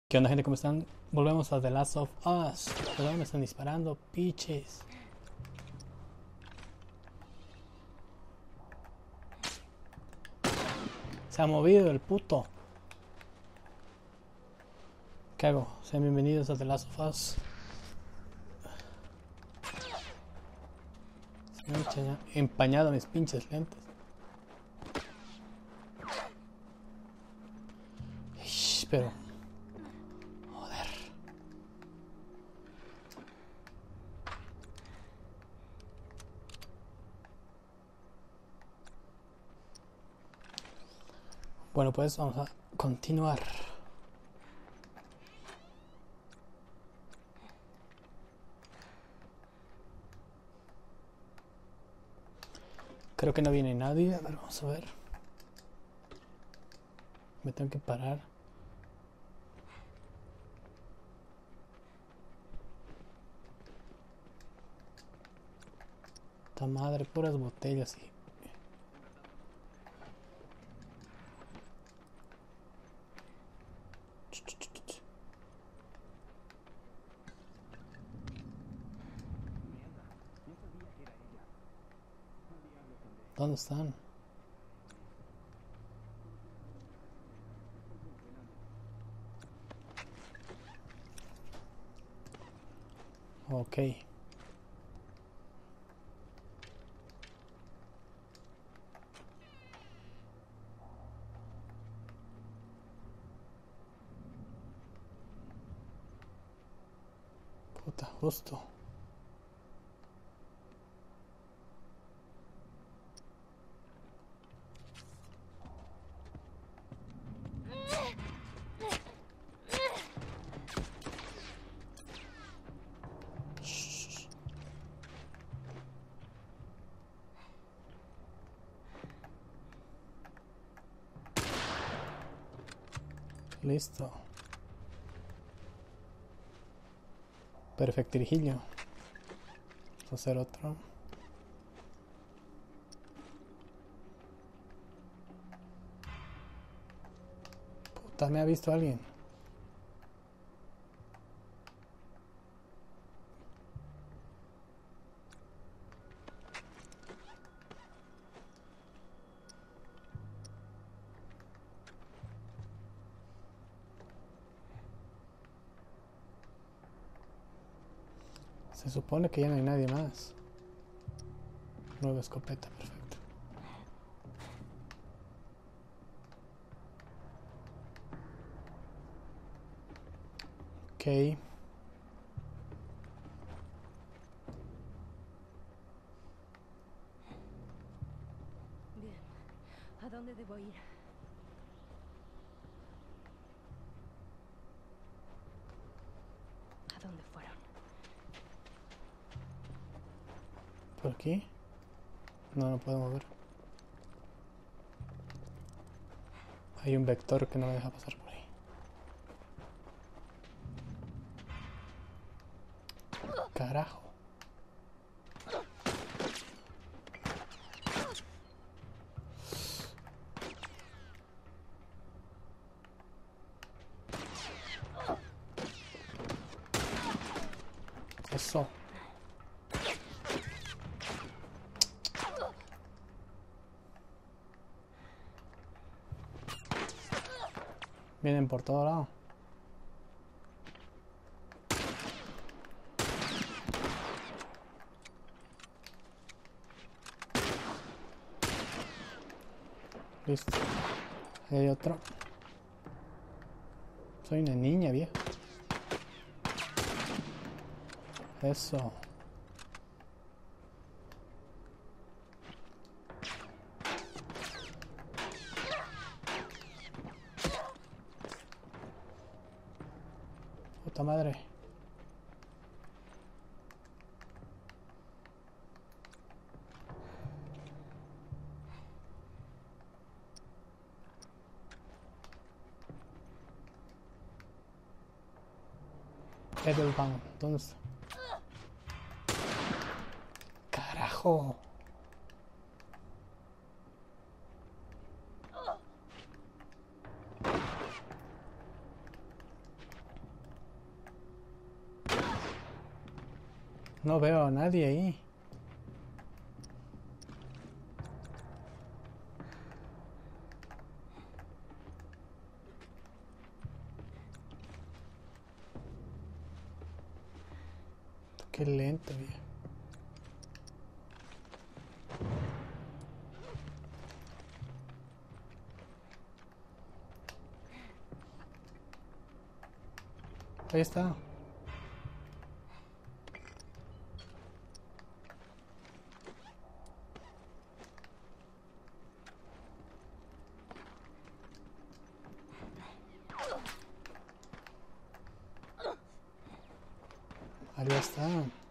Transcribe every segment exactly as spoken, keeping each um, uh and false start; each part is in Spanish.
¿Qué onda, gente? ¿Cómo están? Volvemos a The Last of Us. ¿Pero me están disparando? Piches. Se ha movido el puto. ¿Qué hago? Sean bienvenidos a The Last of Us. Se me han empañado mis pinches lentes. Ish, pero... Joder. Bueno, pues vamos a continuar. Creo que no viene nadie. A ver, vamos a ver. Me tengo que parar. Esta madre, puras botellas y... ¿Dónde están? Ok. Puta, justo. Listo. Perfecto, Virgilio. Vamos a hacer otro. Puta, me ha visto alguien. Se supone que ya no hay nadie más. Nueva escopeta, perfecto. Ok. Bien. ¿A dónde debo ir? ¿A dónde fueron? ¿Por aquí? No, no puedo mover. Hay un vector que no me deja pasar por ahí. Carajo. Eso. Vienen por todo lado. Listo. Ahí hay otro. Soy una niña, vieja. Eso. Puta madre. Edelbaum, ¿dónde está? Carajo. No veo a nadie ahí. Qué lento, viejo. Ahí está. Ahí está.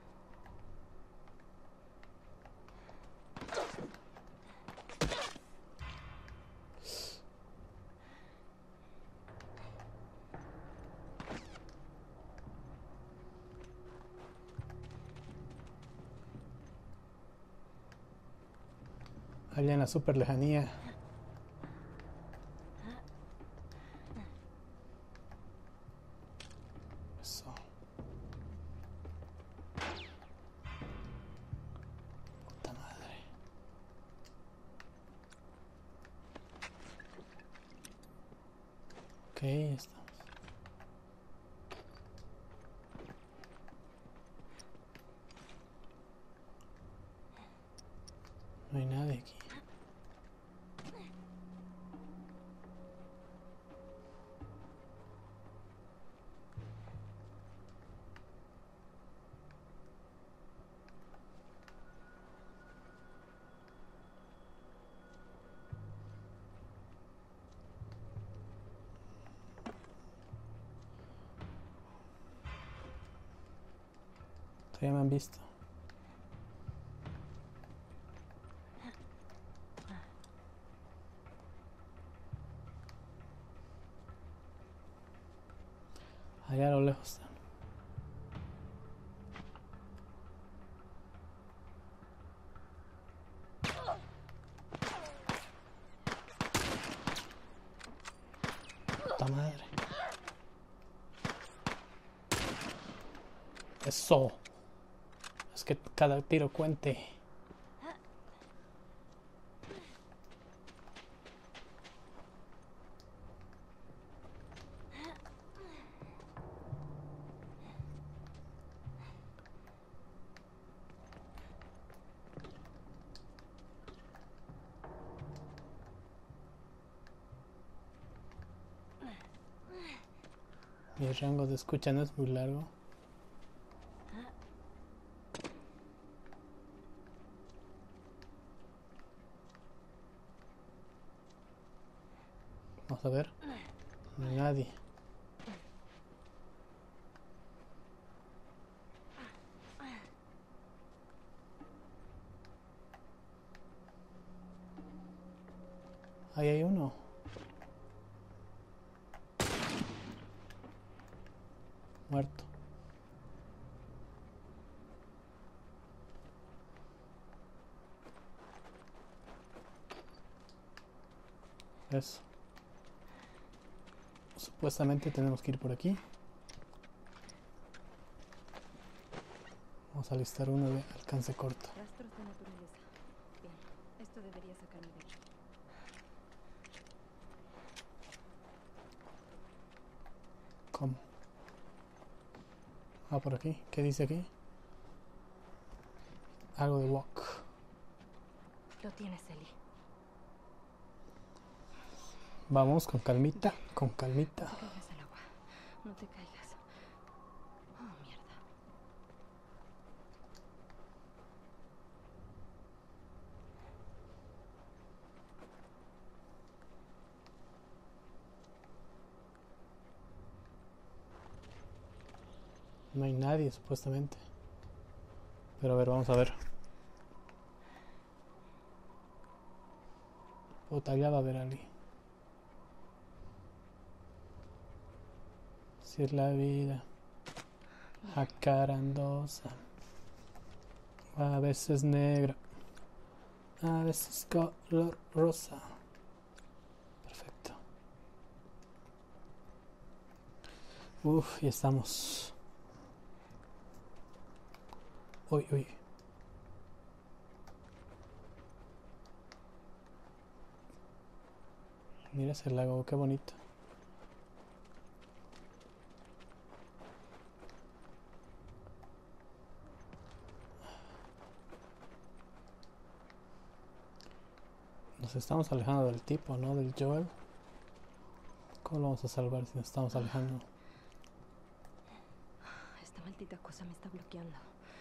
Allá en la super lejanía. Eso. Puta madre. Ok, estamos. No hay nadie aquí. Todavía me han visto. Allá a lo lejos están. Puta madre. Eso. Es que cada tiro cuente. Mi rango de escucha no es muy largo. Vamos a ver. No hay nadie. Ahí hay uno. Muerto. Eso. Supuestamente tenemos que ir por aquí. Vamos a alistar uno de alcance corto. Rastros de naturaleza. Bien, esto debería sacarme de aquí. ¿Cómo? Ah, por aquí. ¿Qué dice aquí? Algo de walk. Lo tienes, Ellie. Vamos con calmita, con calmita. No te caigas al agua. No te caigas. Oh, mierda. No hay nadie, supuestamente. Pero a ver, vamos a ver. Puta, ya va a haber alguien. Si es la vida jacarandosa, a veces negra, a veces color rosa. Perfecto. Uf, ya estamos. Uy, uy. Mira ese lago, qué bonito. Nos estamos alejando del tipo, ¿no? Del Joel. ¿Cómo lo vamos a salvar si nos estamos alejando? Esta maldita cosa me está bloqueando.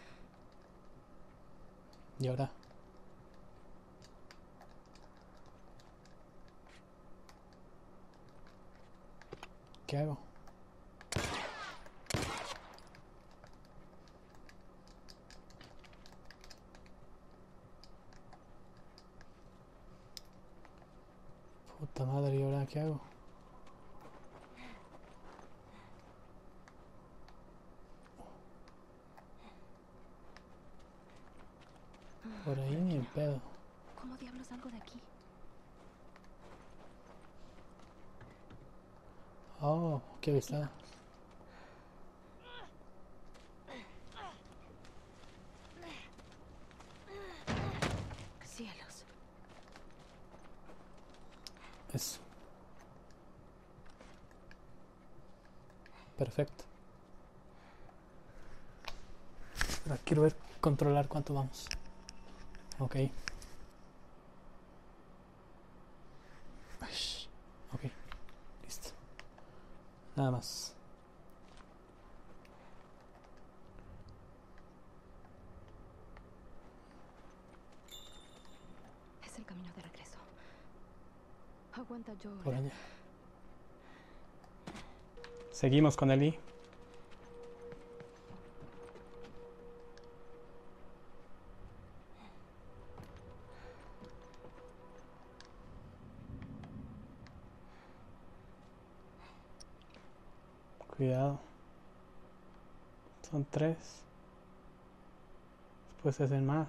¿Y ahora? ¿Qué hago? Puta madre, ¿y ahora qué hago? Por ahí ni en pedo. ¿Cómo diablos salgo de aquí? Oh, qué avisado. Cielos. Eso. Perfecto. Ahora quiero ver, controlar cuánto vamos. Ok. Ok. Listo. Nada más. Es el camino de regreso. Aguanta, Joel. Por allá. Seguimos con Eli. Cuidado. Son tres. Después se hacen más.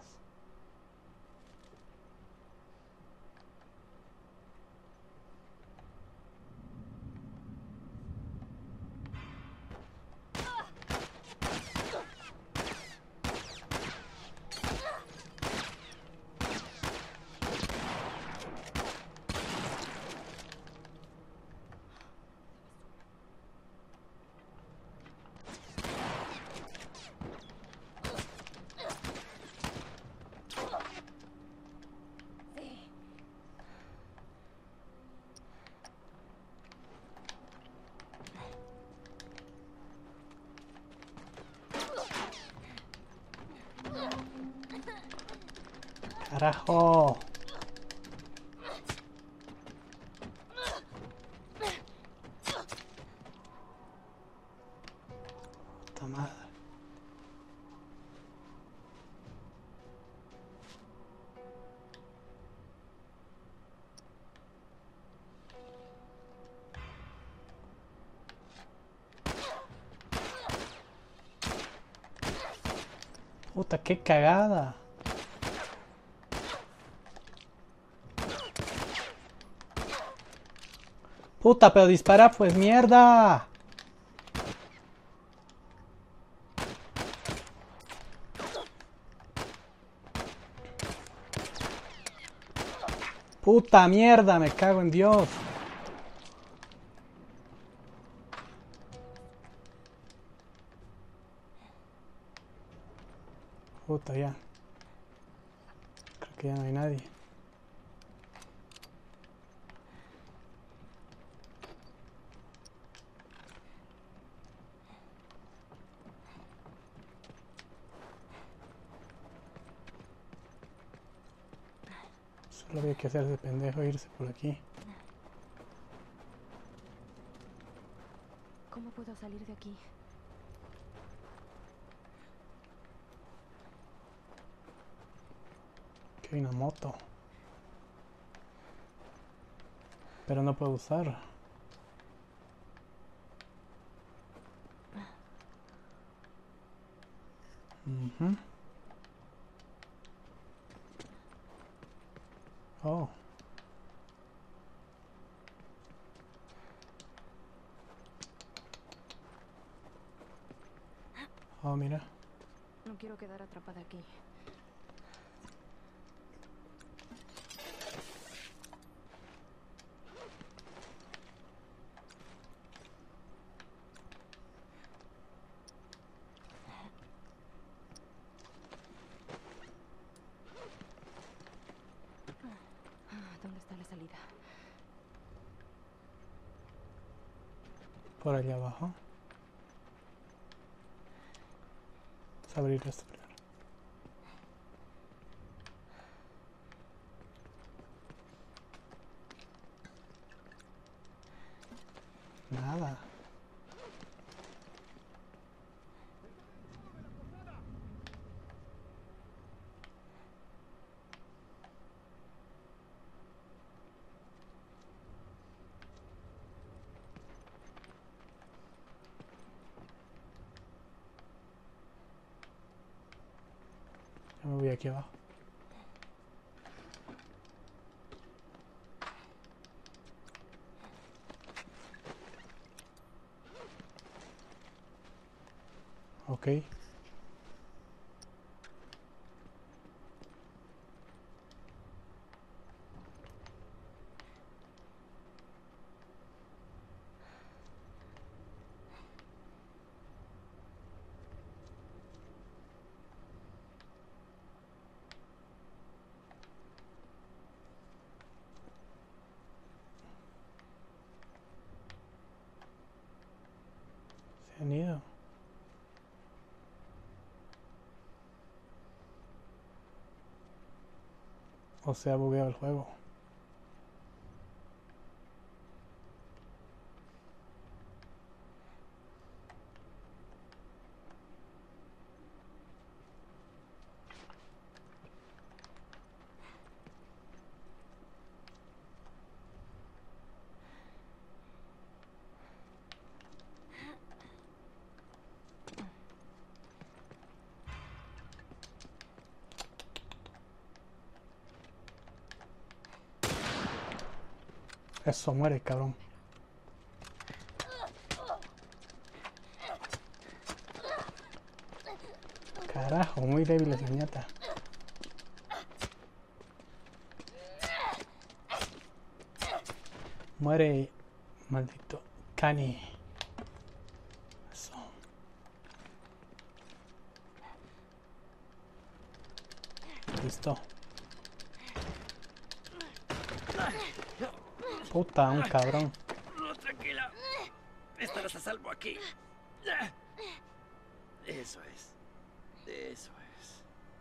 ¡Carajo! Puta madre. Puta, qué cagada. Puta, pero dispara pues, mierda. Puta mierda, me cago en Dios. Puta, ya. Creo que ya no hay nadie. Solo había que hacerse pendejo e irse por aquí. ¿Cómo puedo salir de aquí? Que hay una moto. Pero no puedo usar. Uh-huh. Oh. Oh, mira. No No quiero quedar atrapada aquí. ¿Dónde está la salida? Por allá abajo. Vamos a abrir esto primero. Nada. Ya me voy aquí abajo. Ok. Se han ido. O se ha bugueado el juego. Eso, muere, cabrón. Carajo, muy débil esa ñata. Muere, maldito cani. Eso. Listo. Puta, un cabrón. No, tranquila. Estarás a salvo aquí. Eso es. Eso es.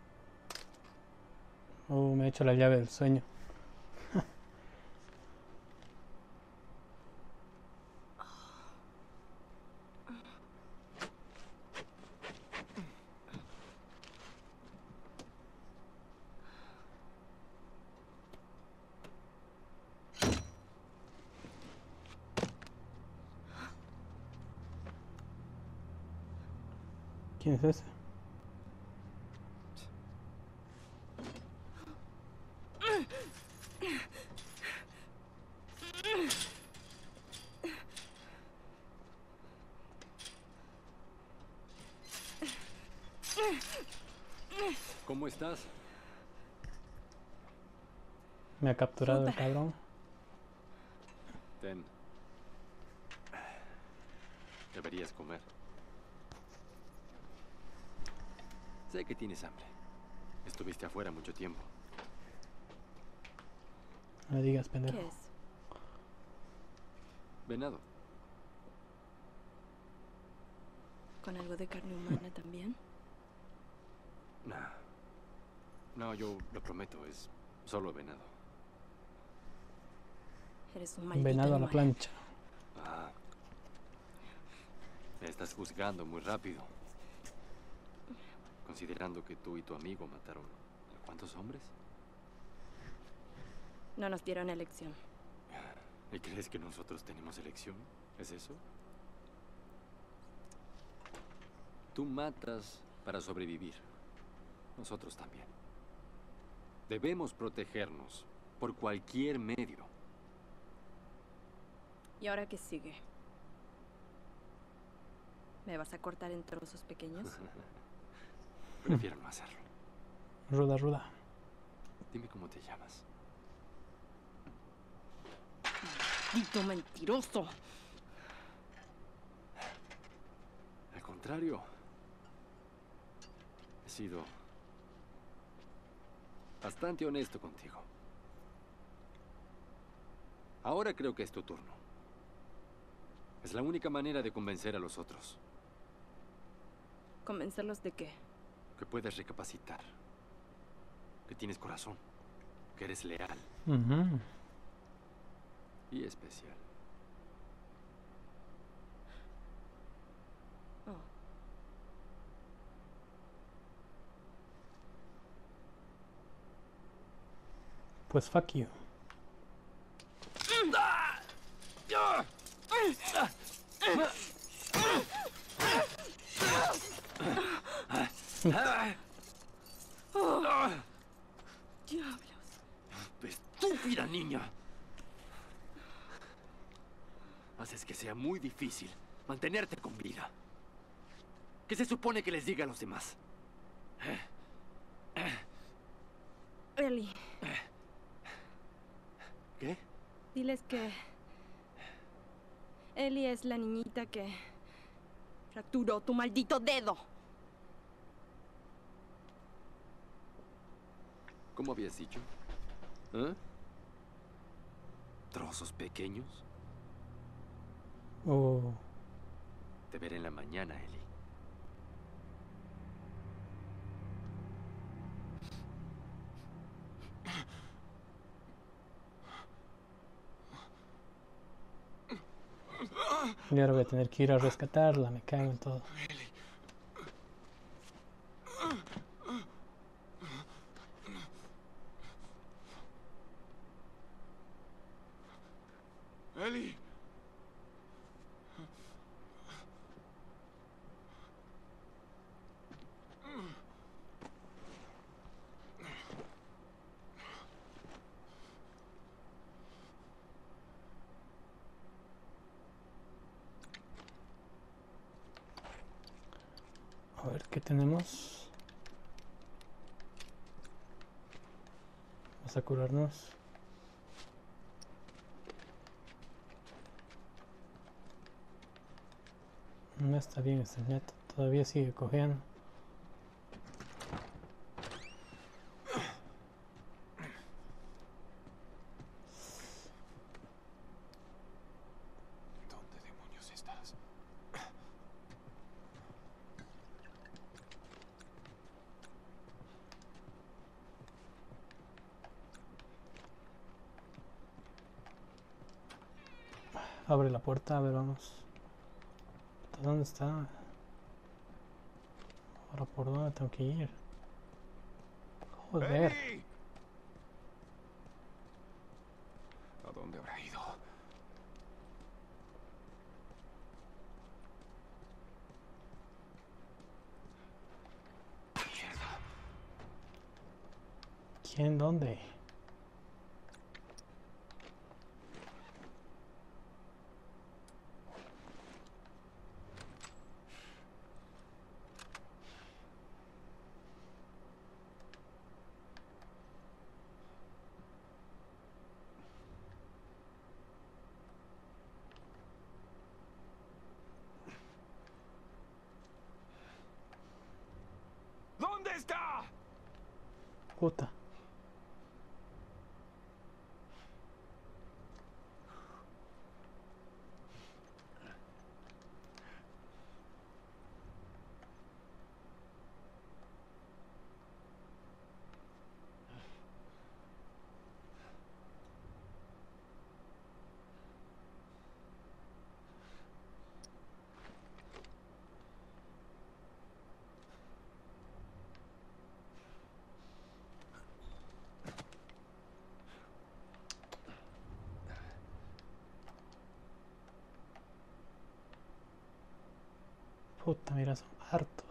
Uh, me he hecho la llave del sueño. ¿Quién es ese? ¿Cómo estás? Me ha capturado el Súper. cabrón. Ten. Deberías comer. Sé que tienes hambre. Estuviste afuera mucho tiempo. No me digas, pendejo. ¿Qué es? Venado. ¿Con algo de carne humana también? No. No, yo lo prometo, es solo venado. Eres un maldito Venado a la animal. plancha. Ah. Me estás juzgando muy rápido. Considerando que tú y tu amigo mataron ¿a cuántos hombres? No nos dieron elección. ¿Y crees que nosotros tenemos elección? ¿Es eso? Tú matas para sobrevivir. Nosotros también. Debemos protegernos por cualquier medio. ¿Y ahora qué sigue? ¿Me vas a cortar en trozos pequeños? Prefiero no hacerlo. Ruda, ruda. Dime cómo te llamas. Maldito mentiroso. Al contrario. He sido bastante honesto contigo. Ahora creo que es tu turno. Es la única manera de convencer a los otros. ¿Convencerlos de qué? Que puedes recapacitar. Que tienes corazón. Que eres leal Ujú. y especial. Oh. Pues fuck you. Diablos. ¡Estúpida niña! Haces que sea muy difícil mantenerte con vida. ¿Qué se supone que les diga a los demás? Ellie, ¿Qué? diles que Ellie es la niñita que fracturó tu maldito dedo. ¿Cómo habías dicho? ¿Eh? ¿Trozos pequeños? Oh. Te veré en la mañana, Ellie. Y ahora voy a tener que ir a rescatarla, me cago en todo. Ellie. A ver qué tenemos. Vamos a curarnos. No está bien este neto, todavía sigue cojeando. ¿Dónde demonios estás? Abre la puerta, a ver, vamos. ¿Dónde está? Ahora por dónde tengo que ir. Joder. ¡Ellie! ¿A dónde habrá ido? Mierda. ¿Quién? ¿Dónde? ¿Dónde está? Puta. Puta, mira, son hartos.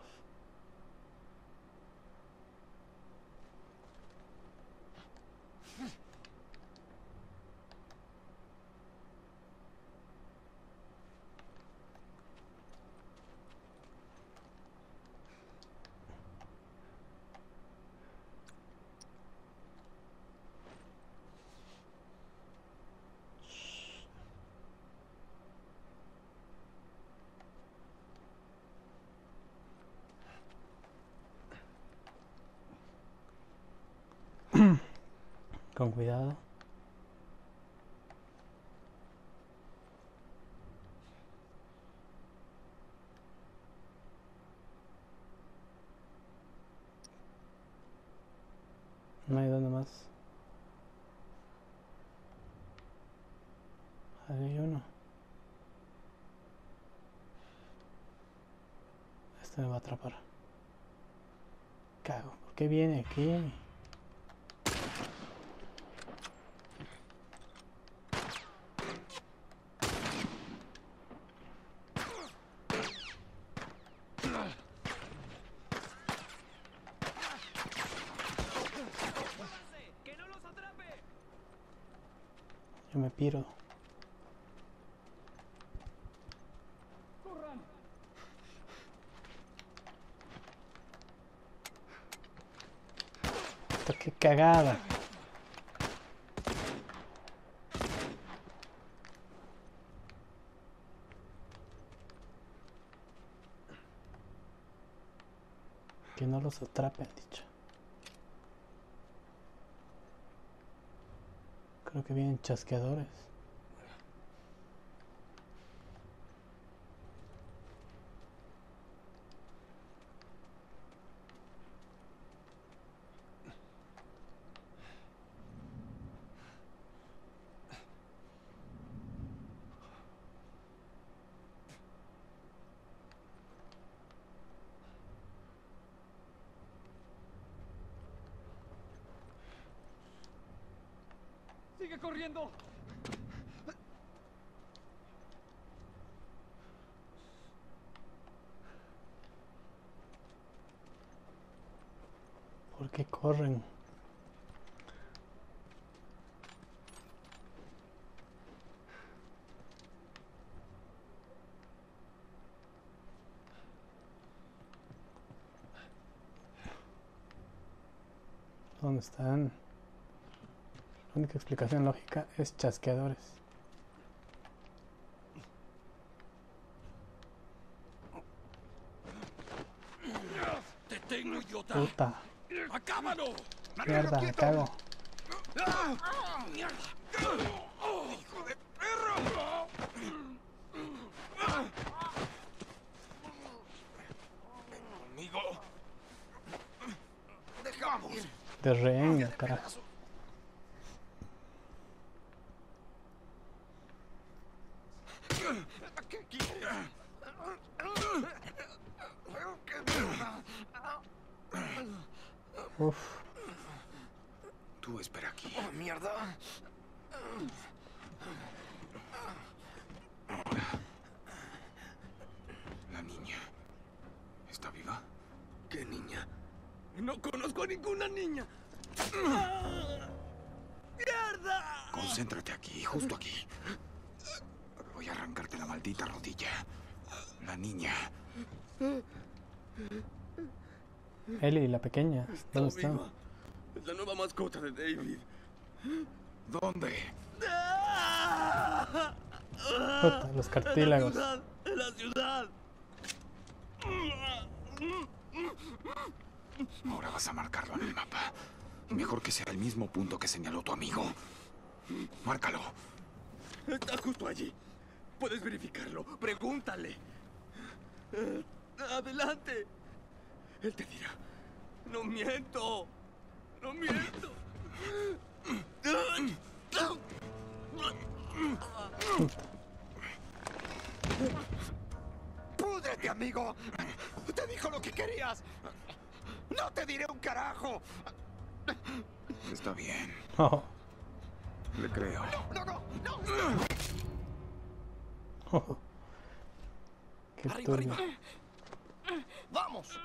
Con cuidado. No hay dónde más. Ahí hay uno. Este me va a atrapar. Cago. ¿Por qué viene aquí? Yo me piro. Puta, qué cagada. Que no los atrapen, dicho. Creo que vienen chasqueadores. ¡Sigue corriendo! ¿Por qué corren? ¿Dónde están? La única explicación lógica es chasqueadores. ¡Te tengo, idiota! Puta. ¡Acábalo! Mierda, me cago. ¡Mierda! ¡Hijo de perro! Ven conmigo. Dejamos. De rehén, carajo. ¿Qué quieres? Uf. Tú espera aquí. ¡Oh, mierda! La niña. ¿Está viva? ¿Qué niña? No conozco a ninguna niña. ¡Mierda! Concéntrate aquí, justo aquí. Voy a arrancarte la maldita rodilla. La niña. Ellie, la pequeña. ¿Dónde Está está? viva. Es la nueva mascota de David. ¿Dónde? Puta, los cartílagos. En la ciudad. En la ciudad. Ahora vas a marcarlo en el mapa. Mejor que sea el mismo punto que señaló tu amigo. Márcalo. Está justo allí. Puedes verificarlo. Pregúntale. Eh, Adelante. Él te dirá. No miento. No miento. ¡Púdrete, amigo! ¡Te dijo lo que querías! ¡No te diré un carajo! Está bien. Oh, Le creo. No, no, no. oh. Qué Arriba, turbio. arriba. Vamos.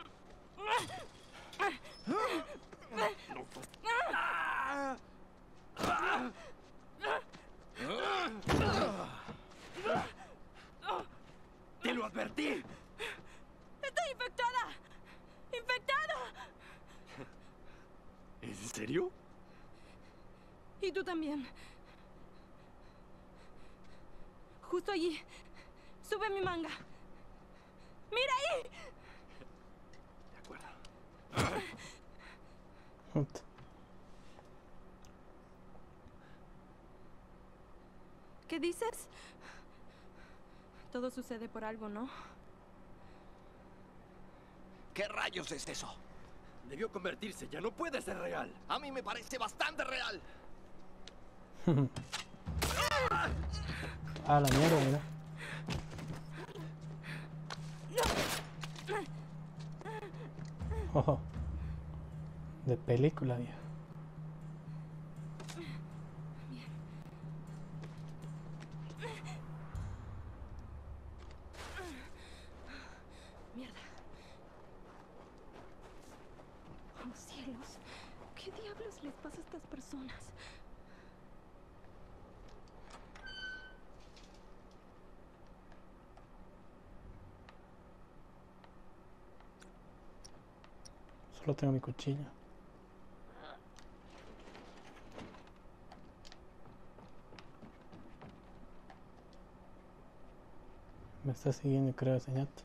Te lo advertí. ¡Estoy infectada! ¡Infectada! ¿En serio? Y tú también. Justo allí. Sube mi manga. ¡Mira ahí! De acuerdo. Puta. ¿Qué dices? Todo sucede por algo, ¿no? ¿Qué rayos es eso? Debió convertirse, ya no puede ser real. A mí me parece bastante real. Ah, la mierda, mira. Ojo. De película, viejo. Mierda. Oh, cielos. ¿Qué diablos les pasa a estas personas? Solo tengo mi cuchillo. Me está siguiendo, creo, ese ñato.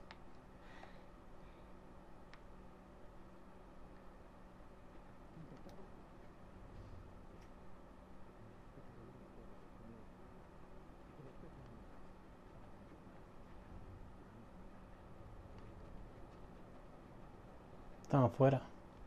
Están afuera.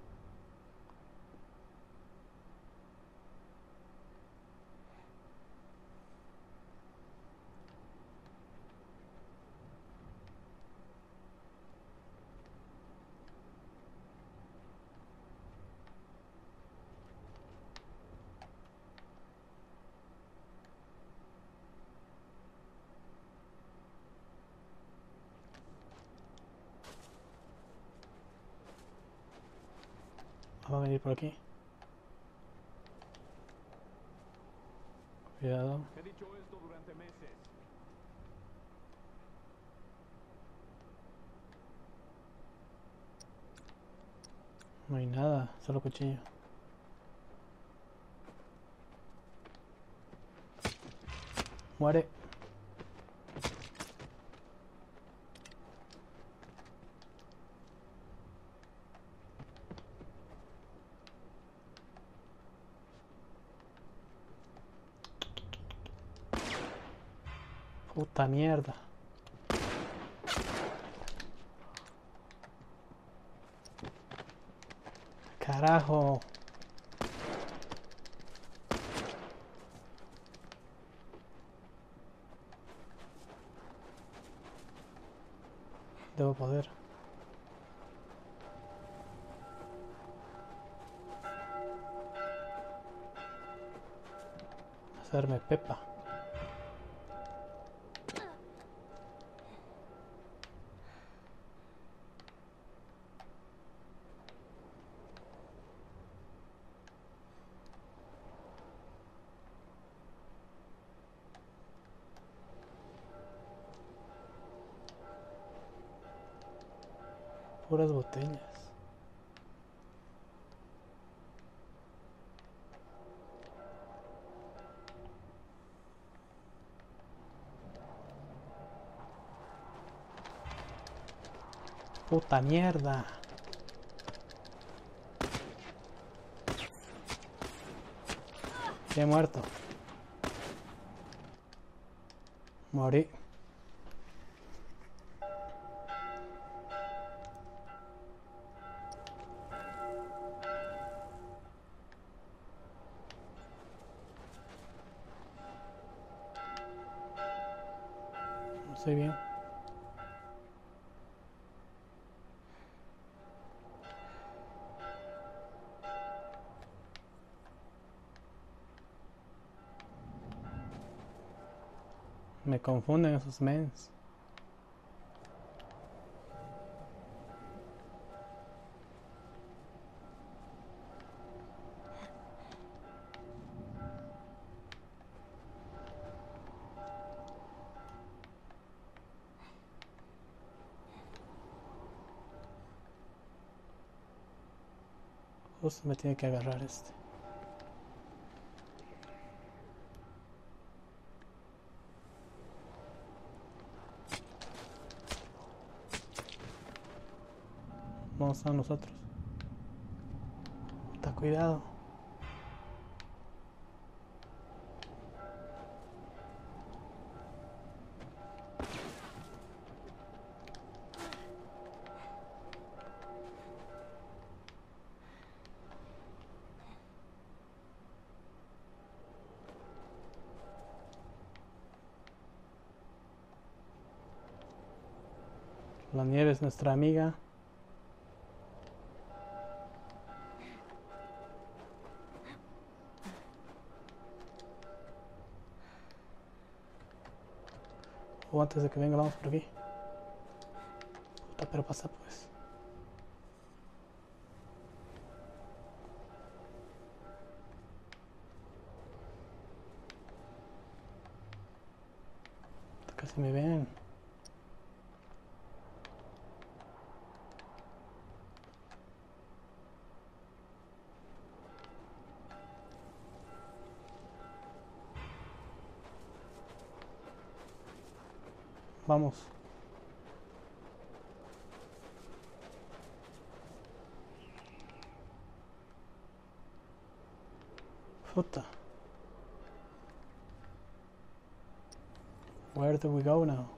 Va a venir por aquí. Cuidado. He dicho esto durante meses. No hay nada, solo cuchillo. Muere. Puta mierda. Carajo. Debo poder. Hacerme pepa. Puras botellas. Puta mierda. He muerto. Morí. No estoy bien. Me confunden esos mens. Justo me tiene que agarrar este. Vamos a nosotros. Puta, cuidado. La nieve es nuestra amiga. O antes de que venga, vamos por aquí. Puta, pero pasa pues. Casi me ven. Vamos. Puta. Where do we go now?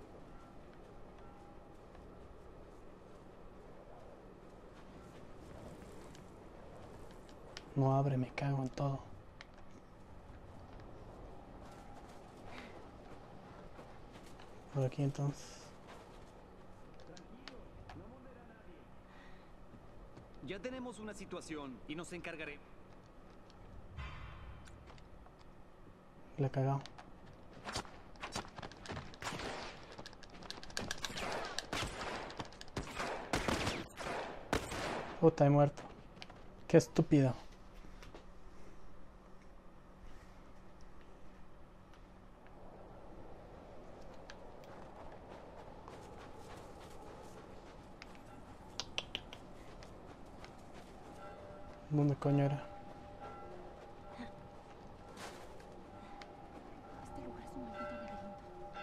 No abre, me cago en todo. Por aquí entonces. Ya tenemos una situación y nos encargaré. Le he cagado. Puta, he muerto. Qué estúpido. ¿Dónde coño era? Este lugar es un maldito laberinto.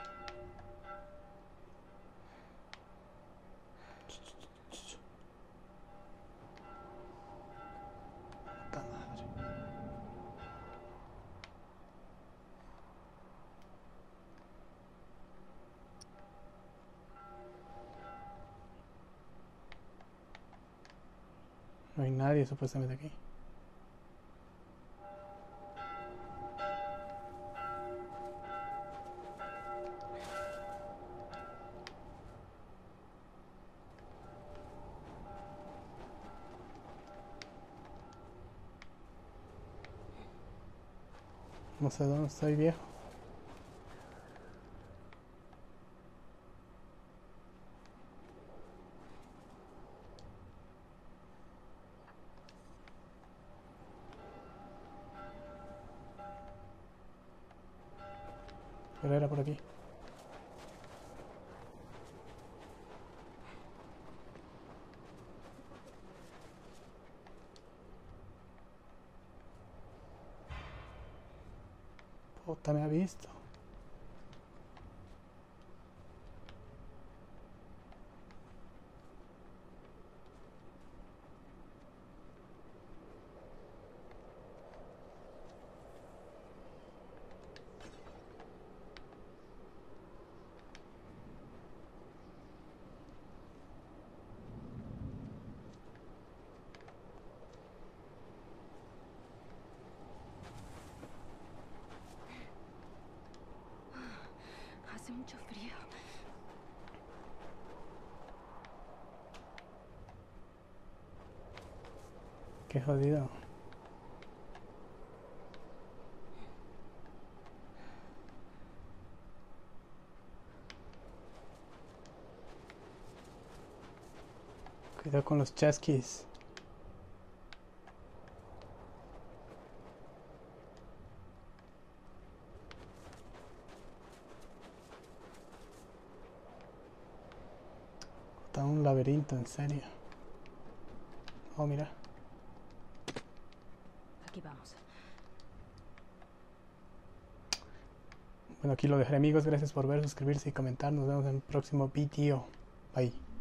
Puta madre. No hay nadie supuestamente aquí. No sé dónde estoy, viejo. Pero era por aquí. Puta, me ha visto. Hace mucho frío. Qué jodido. Cuidado con los chasquis. Está un laberinto, en serio. Oh, mira. Aquí vamos. Bueno, aquí lo dejaré, amigos. Gracias por ver, suscribirse y comentar. Nos vemos en el próximo video. Bye.